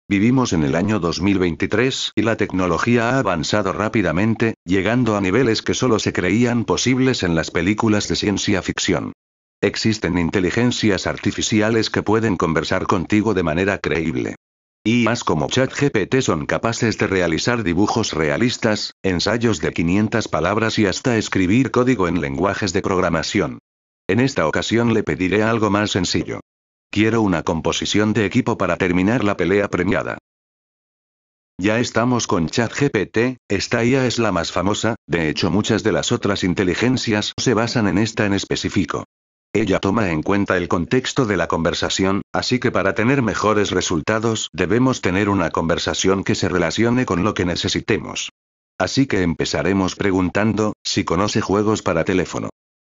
Vivimos en el año 2023 y la tecnología ha avanzado rápidamente, llegando a niveles que solo se creían posibles en las películas de ciencia ficción. Existen inteligencias artificiales que pueden conversar contigo de manera creíble. IAs como ChatGPT son capaces de realizar dibujos realistas, ensayos de 500 palabras y hasta escribir código en lenguajes de programación. En esta ocasión le pediré algo más sencillo. Quiero una composición de equipo para terminar la pelea premiada. Ya estamos con ChatGPT, esta IA es la más famosa, de hecho muchas de las otras inteligencias se basan en esta en específico. Ella toma en cuenta el contexto de la conversación, así que para tener mejores resultados debemos tener una conversación que se relacione con lo que necesitemos. Así que empezaremos preguntando, si conoce juegos para teléfono.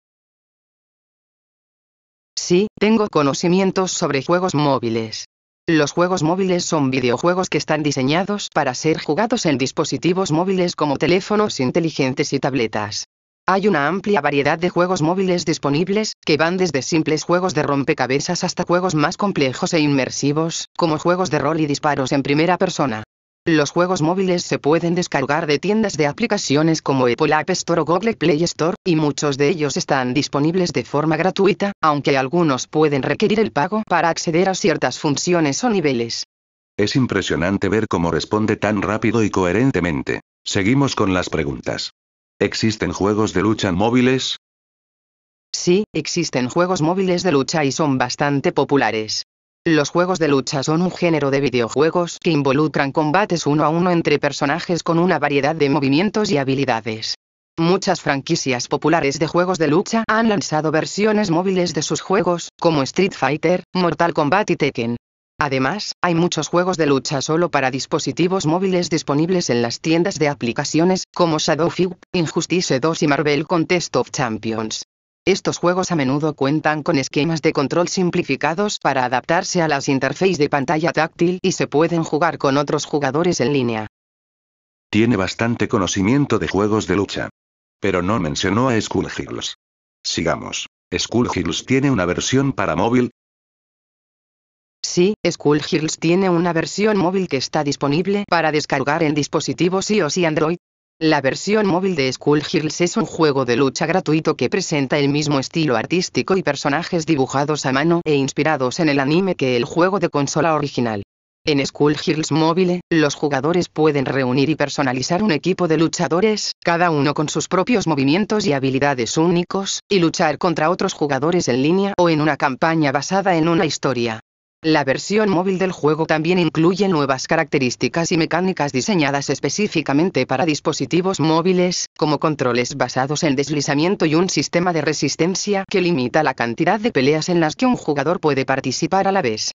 Sí, tengo conocimientos sobre juegos móviles. Los juegos móviles son videojuegos que están diseñados para ser jugados en dispositivos móviles como teléfonos inteligentes y tabletas. Hay una amplia variedad de juegos móviles disponibles, que van desde simples juegos de rompecabezas hasta juegos más complejos e inmersivos, como juegos de rol y disparos en primera persona. Los juegos móviles se pueden descargar de tiendas de aplicaciones como Apple App Store o Google Play Store, y muchos de ellos están disponibles de forma gratuita, aunque algunos pueden requerir el pago para acceder a ciertas funciones o niveles. Es impresionante ver cómo responde tan rápido y coherentemente. Seguimos con las preguntas. ¿Existen juegos de lucha móviles? Sí, existen juegos móviles de lucha y son bastante populares. Los juegos de lucha son un género de videojuegos que involucran combates uno a uno entre personajes con una variedad de movimientos y habilidades. Muchas franquicias populares de juegos de lucha han lanzado versiones móviles de sus juegos, como Street Fighter, Mortal Kombat y Tekken. Además, hay muchos juegos de lucha solo para dispositivos móviles disponibles en las tiendas de aplicaciones, como Shadowfight, Injustice 2 y Marvel Contest of Champions. Estos juegos a menudo cuentan con esquemas de control simplificados para adaptarse a las interfaces de pantalla táctil y se pueden jugar con otros jugadores en línea. Tiene bastante conocimiento de juegos de lucha. Pero no mencionó a Skullgirls. Sigamos. ¿Skullgirls tiene una versión para móvil? Sí, Skullgirls tiene una versión móvil que está disponible para descargar en dispositivos iOS y Android. La versión móvil de Skullgirls es un juego de lucha gratuito que presenta el mismo estilo artístico y personajes dibujados a mano e inspirados en el anime que el juego de consola original. En Skullgirls Mobile, los jugadores pueden reunir y personalizar un equipo de luchadores, cada uno con sus propios movimientos y habilidades únicos, y luchar contra otros jugadores en línea o en una campaña basada en una historia. La versión móvil del juego también incluye nuevas características y mecánicas diseñadas específicamente para dispositivos móviles, como controles basados en deslizamiento y un sistema de resistencia que limita la cantidad de peleas en las que un jugador puede participar a la vez.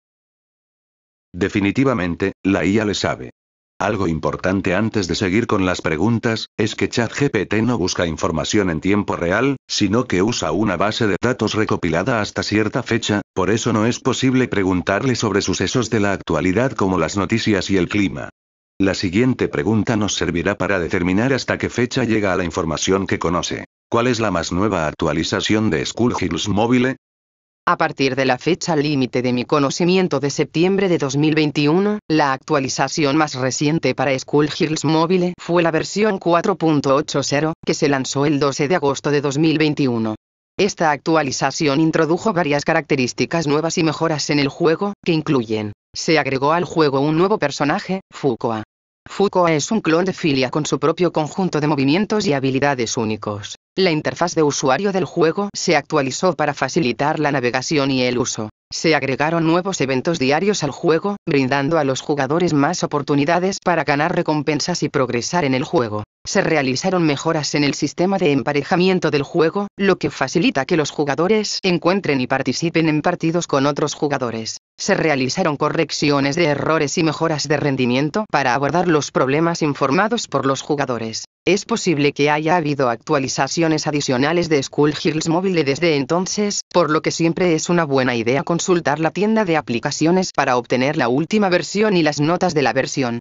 Definitivamente, la IA le sabe. Algo importante antes de seguir con las preguntas, es que ChatGPT no busca información en tiempo real, sino que usa una base de datos recopilada hasta cierta fecha, por eso no es posible preguntarle sobre sucesos de la actualidad como las noticias y el clima. La siguiente pregunta nos servirá para determinar hasta qué fecha llega a la información que conoce. ¿Cuál es la más nueva actualización de Skullgirls Mobile? A partir de la fecha límite de mi conocimiento de septiembre de 2021, la actualización más reciente para Skullgirls Mobile fue la versión 4.80, que se lanzó el 12 de agosto de 2021. Esta actualización introdujo varias características nuevas y mejoras en el juego, que incluyen: se agregó al juego un nuevo personaje, Fukoa. Fukoa es un clon de Filia con su propio conjunto de movimientos y habilidades únicos. La interfaz de usuario del juego se actualizó para facilitar la navegación y el uso. Se agregaron nuevos eventos diarios al juego, brindando a los jugadores más oportunidades para ganar recompensas y progresar en el juego. Se realizaron mejoras en el sistema de emparejamiento del juego, lo que facilita que los jugadores encuentren y participen en partidos con otros jugadores. Se realizaron correcciones de errores y mejoras de rendimiento para abordar los problemas informados por los jugadores. Es posible que haya habido actualizaciones adicionales de Skullgirls Mobile desde entonces, por lo que siempre es una buena idea consultar la tienda de aplicaciones para obtener la última versión y las notas de la versión.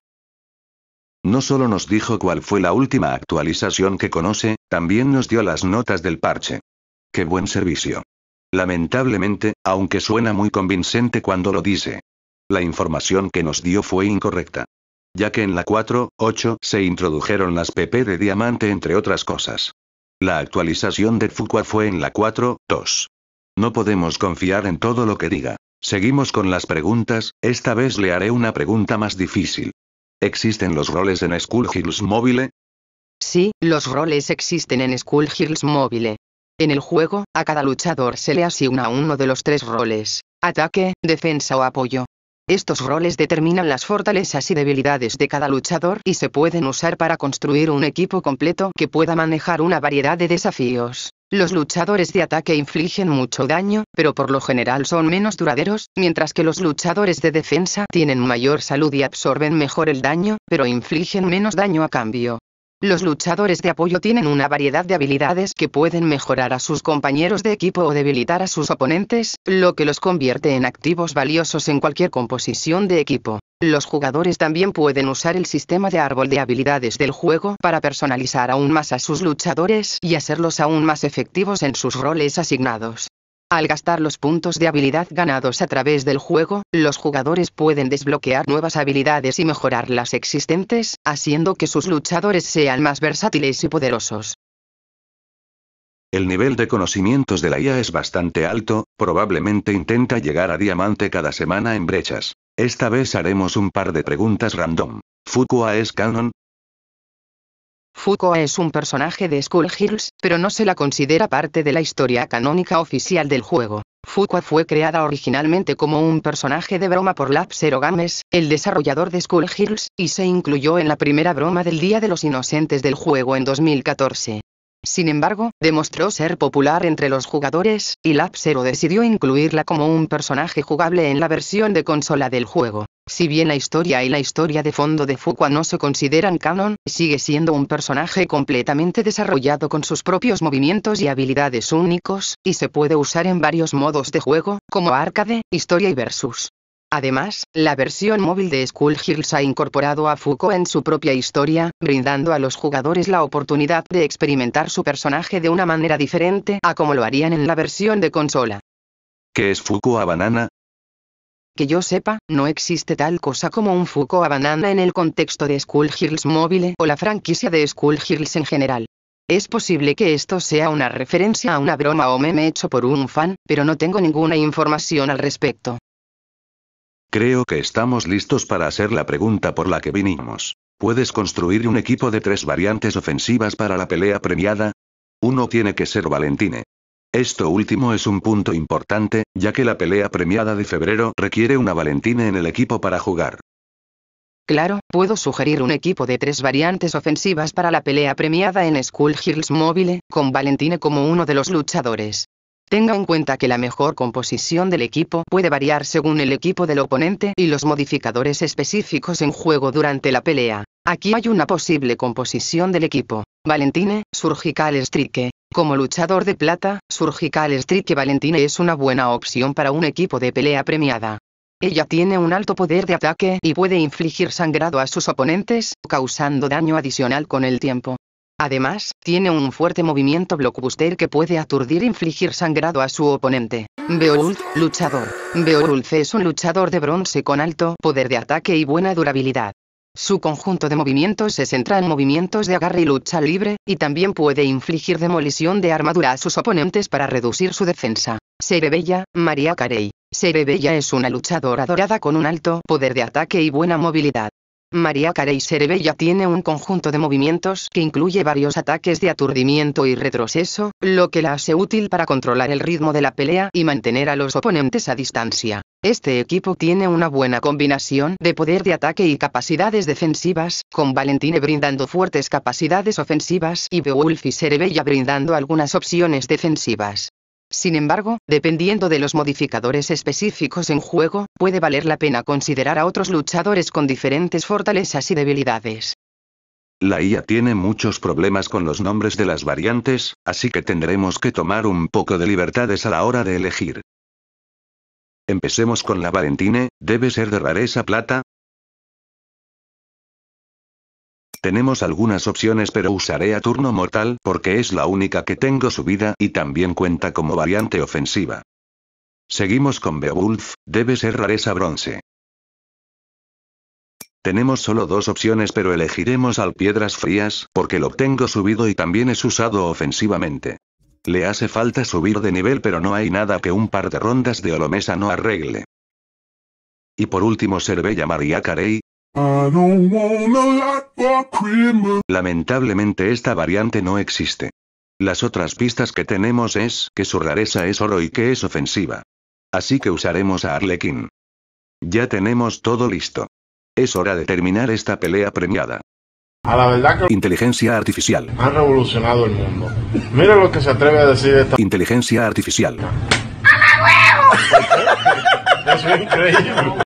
No solo nos dijo cuál fue la última actualización que conoce, también nos dio las notas del parche. ¡Qué buen servicio! Lamentablemente, aunque suena muy convincente cuando lo dice. La información que nos dio fue incorrecta. Ya que en la 4.8 se introdujeron las PP de diamante entre otras cosas. La actualización de Fuqua fue en la 4.2. No podemos confiar en todo lo que diga. Seguimos con las preguntas, esta vez le haré una pregunta más difícil. ¿Existen los roles en Skull Heroes Mobile? Sí, los roles existen en Skull Heroes Mobile. En el juego, a cada luchador se le asigna uno de los 3 roles: ataque, defensa o apoyo. Estos roles determinan las fortalezas y debilidades de cada luchador y se pueden usar para construir un equipo completo que pueda manejar una variedad de desafíos. Los luchadores de ataque infligen mucho daño, pero por lo general son menos duraderos, mientras que los luchadores de defensa tienen mayor salud y absorben mejor el daño, pero infligen menos daño a cambio. Los luchadores de apoyo tienen una variedad de habilidades que pueden mejorar a sus compañeros de equipo o debilitar a sus oponentes, lo que los convierte en activos valiosos en cualquier composición de equipo. Los jugadores también pueden usar el sistema de árbol de habilidades del juego para personalizar aún más a sus luchadores y hacerlos aún más efectivos en sus roles asignados. Al gastar los puntos de habilidad ganados a través del juego, los jugadores pueden desbloquear nuevas habilidades y mejorar las existentes, haciendo que sus luchadores sean más versátiles y poderosos. El nivel de conocimientos de la IA es bastante alto, probablemente intenta llegar a diamante cada semana en brechas. Esta vez haremos un par de preguntas random. ¿Fuqua es canon? Fuqua es un personaje de Skull Heroes, pero no se la considera parte de la historia canónica oficial del juego. Fuqua fue creada originalmente como un personaje de broma por Lab Zero Games, el desarrollador de Skull Heroes, y se incluyó en la primera broma del Día de los Inocentes del juego en 2014. Sin embargo, demostró ser popular entre los jugadores, y Lab Zero decidió incluirla como un personaje jugable en la versión de consola del juego. Si bien la historia y la historia de fondo de Fuqua no se consideran canon, sigue siendo un personaje completamente desarrollado con sus propios movimientos y habilidades únicos, y se puede usar en varios modos de juego, como arcade, historia y versus. Además, la versión móvil de Skull Heroes ha incorporado a Fuqua en su propia historia, brindando a los jugadores la oportunidad de experimentar su personaje de una manera diferente a como lo harían en la versión de consola. ¿Qué es Fuqua Banana? Que yo sepa, no existe tal cosa como un Fuqua Banana en el contexto de Skull Heroes Mobile o la franquicia de Skull Heroes en general. Es posible que esto sea una referencia a una broma o meme hecho por un fan, pero no tengo ninguna información al respecto. Creo que estamos listos para hacer la pregunta por la que vinimos. ¿Puedes construir un equipo de 3 variantes ofensivas para la pelea premiada? Uno tiene que ser Valentine. Esto último es un punto importante, ya que la pelea premiada de febrero requiere una Valentine en el equipo para jugar. Claro, puedo sugerir un equipo de 3 variantes ofensivas para la pelea premiada en Skull Heroes Mobile, con Valentine como uno de los luchadores. Tenga en cuenta que la mejor composición del equipo puede variar según el equipo del oponente y los modificadores específicos en juego durante la pelea. Aquí hay una posible composición del equipo. Valentine, Surgical Strike. Como luchador de plata, Surgical Strike Valentine es una buena opción para un equipo de pelea premiada. Ella tiene un alto poder de ataque y puede infligir sangrado a sus oponentes, causando daño adicional con el tiempo. Además, tiene un fuerte movimiento blockbuster que puede aturdir e infligir sangrado a su oponente. Beowulf, luchador. Beowulf es un luchador de bronce con alto poder de ataque y buena durabilidad. Su conjunto de movimientos se centra en movimientos de agarre y lucha libre, y también puede infligir demolición de armadura a sus oponentes para reducir su defensa. Cerebella, Mariah Carey. Cerebella es una luchadora dorada con un alto poder de ataque y buena movilidad. Mariah Carey Cerebella tiene un conjunto de movimientos que incluye varios ataques de aturdimiento y retroceso, lo que la hace útil para controlar el ritmo de la pelea y mantener a los oponentes a distancia. Este equipo tiene una buena combinación de poder de ataque y capacidades defensivas, con Valentine brindando fuertes capacidades ofensivas y Beowulf y Cerebella brindando algunas opciones defensivas. Sin embargo, dependiendo de los modificadores específicos en juego, puede valer la pena considerar a otros luchadores con diferentes fortalezas y debilidades. La IA tiene muchos problemas con los nombres de las variantes, así que tendremos que tomar un poco de libertades a la hora de elegir. Empecemos con la Valentine, ¿debe ser de rareza plata? Tenemos algunas opciones pero usaré a turno mortal porque es la única que tengo subida y también cuenta como variante ofensiva. Seguimos con Beowulf, debe ser rareza bronce. Tenemos solo dos opciones, pero elegiremos al Piedras Frías, porque lo tengo subido y también es usado ofensivamente. Le hace falta subir de nivel, pero no hay nada que un par de rondas de Olomesa no arregle. Y por último Cervella Mariah Carey. Lamentablemente esta variante no existe. Las otras pistas que tenemos es que su rareza es oro y que es ofensiva. Así que usaremos a Arlequín. Ya tenemos todo listo. Es hora de terminar esta pelea premiada. A la verdad que Inteligencia artificial. han revolucionado el mundo. Mira lo que se atreve a decir esta... Inteligencia artificial. Eso es increíble.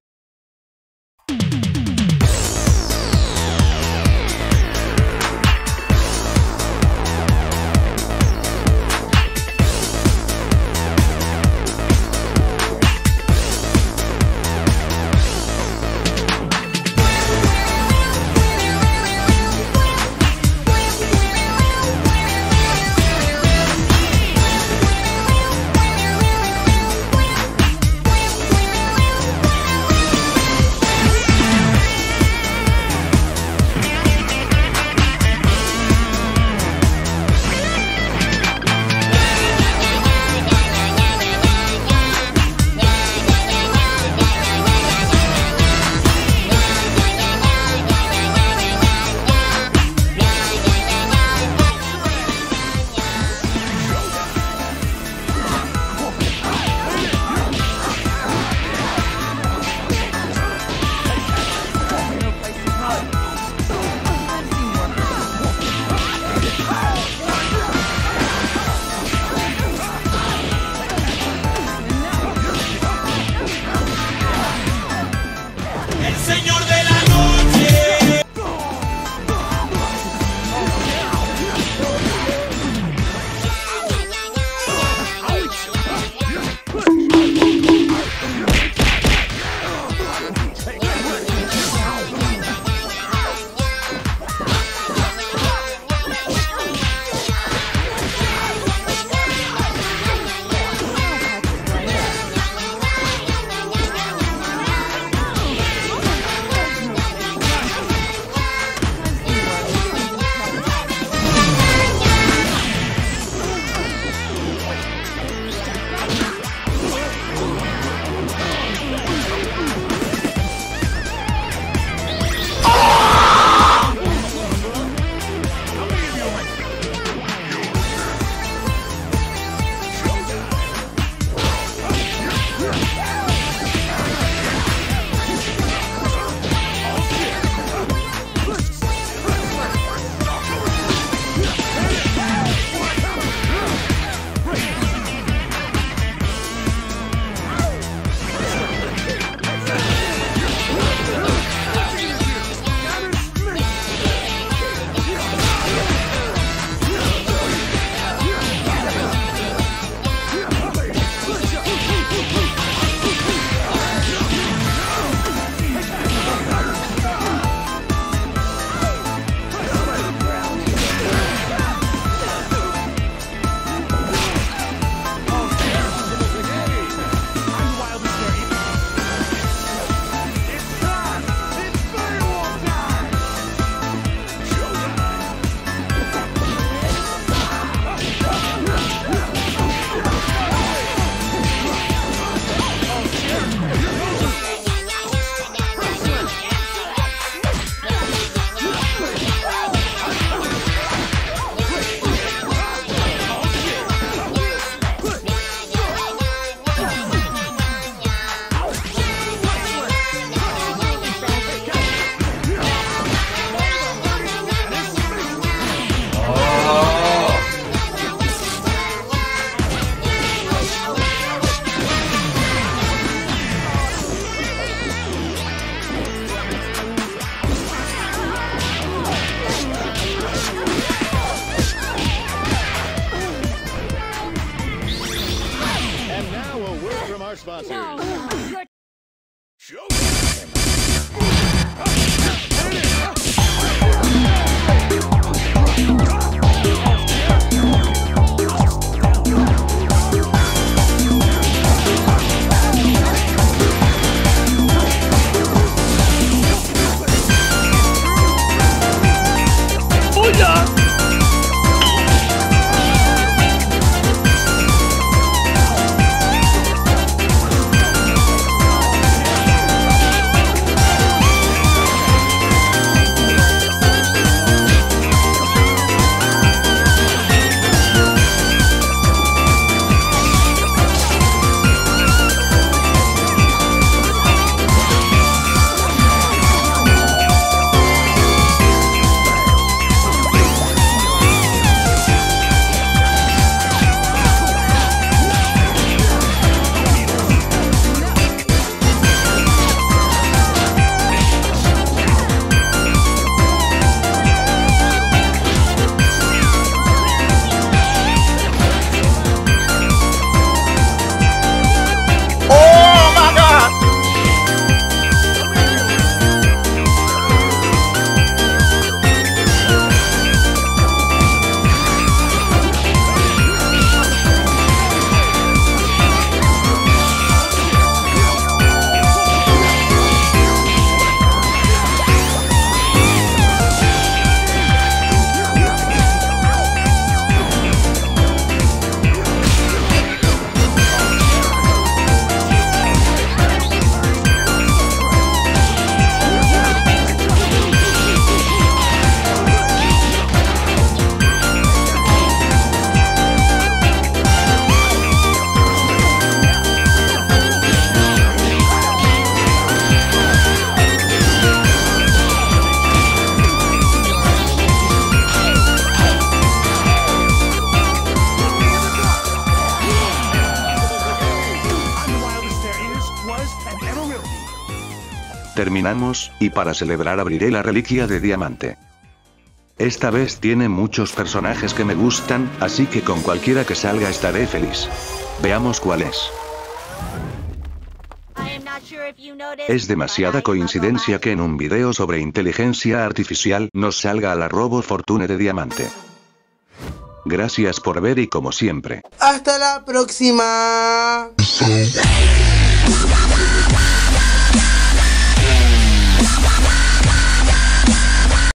our sponsors. Terminamos, y para celebrar abriré la reliquia de diamante. Esta vez tiene muchos personajes que me gustan, así que con cualquiera que salga estaré feliz. Veamos cuál es. Es demasiada coincidencia que en un video sobre inteligencia artificial nos salga a la Robo Fortune de diamante. Gracias por ver y como siempre. ¡Hasta la próxima!